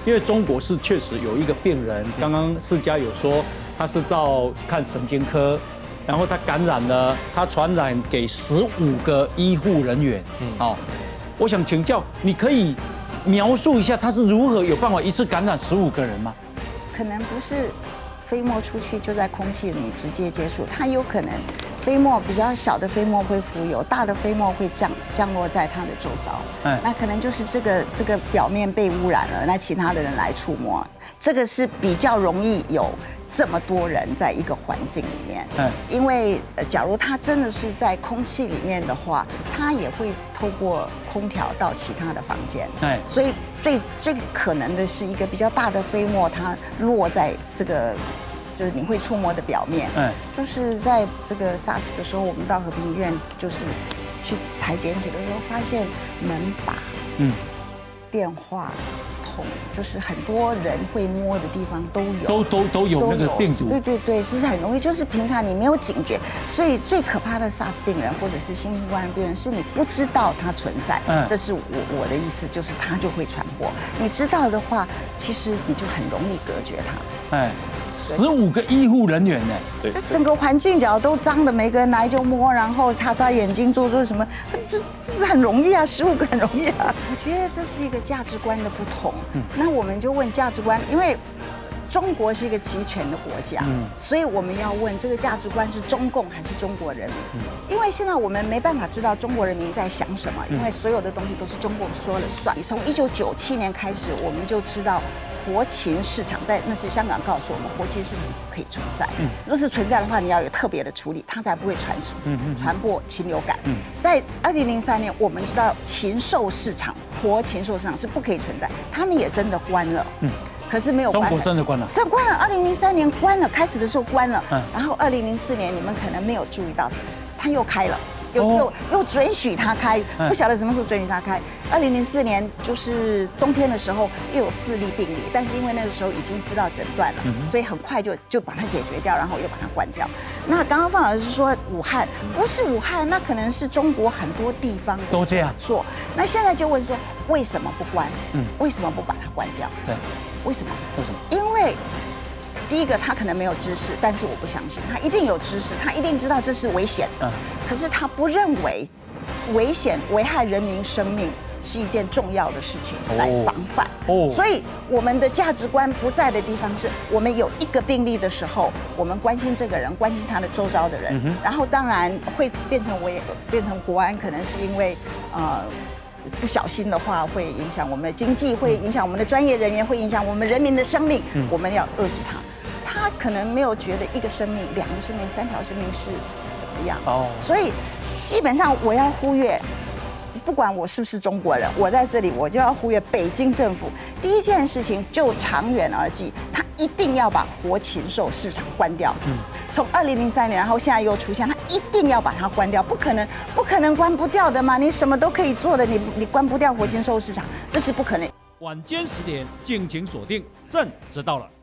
因为中国是确实有一个病人，刚刚世嘉有说他是到看神经科，然后他感染了，他传染给15个医护人员。哦，我想请教，你可以描述一下他是如何有办法一次感染15个人吗？ 可能不是飞沫出去就在空气里直接接触，它有可能飞沫比较小的飞沫会浮游，大的飞沫会降落在它的周遭。那可能就是这个表面被污染了，那其他的人来触摸，这个是比较容易有这么多人在一个环境里面。因为假如它真的是在空气里面的话，它也会透过空调到其他的房间。所以最可能的是一个比较大的飞沫，它落在这个。就是你会触摸的表面，就是在这个 SARS 的时候，我们到和平医院就是去裁剪体的时候，发现门把、电话筒，就是很多人会摸的地方都有那个病毒。 对，是很容易，就是平常你没有警觉，所以最可怕的 SARS 病人或者是新冠病人，是你不知道它存在。这是我的意思，就是它就会传播。你知道的话，其实你就很容易隔绝它。 15个医护人员呢？ 就整个环境角都脏的，每个人来就摸，然后擦眼睛，做什么，这很容易啊，15个很容易啊。我觉得这是一个价值观的不同。那我们就问价值观，因为中国是一个集权的国家，所以我们要问这个价值观是中共还是中国人民？因为现在我们没办法知道中国人民在想什么，因为所有的东西都是中共说了算。从1997年开始，我们就知道。活禽市场那是香港告诉我们，活禽市场不可以存在。若是存在的话，你要有特别的处理，它才不会传播禽流感。在2003年，我们知道禽兽市场、活禽兽市场是不可以存在，他们也真的关了。可是没有关了， 中国真的关了， 真关了。2003年关了，开始的时候关了，然后2004年你们可能没有注意到，它又开了。又准许他开，不晓得什么时候准许他开。2004年就是冬天的时候，又有4例病例，但是因为那个时候已经知道诊断了，所以很快就把它解决掉，然后又把它关掉。那刚刚方老师说武汉不是武汉，那可能是中国很多地方都这样做。那现在就问说，为什么不关？为什么不把它关掉？ 对， 为什么？因为。第一个，他可能没有知识，但是我不相信，他一定有知识，他一定知道这是危险。可是他不认为危险、危害人民生命是一件重要的事情来防范。所以我们的价值观不在的地方是，我们有一个病例的时候，我们关心这个人，关心他的周遭的人，然后当然会变成国安，可能是因为不小心的话，会影响我们的经济，会影响我们的专业人员，会影响我们人民的生命。我们要遏制它。他可能没有觉得1个生命、2个生命、3条生命是怎么样。所以基本上我要呼吁，不管我是不是中国人，我在这里我就要呼吁北京政府，第一件事情就长远而计，他一定要把活禽兽市场关掉。从2003年，然后现在又出现，他一定要把它关掉，不可能关不掉的嘛！你什么都可以做的，你关不掉活禽兽市场，这是不可能。 晚间10点，敬请锁定，朕知道了。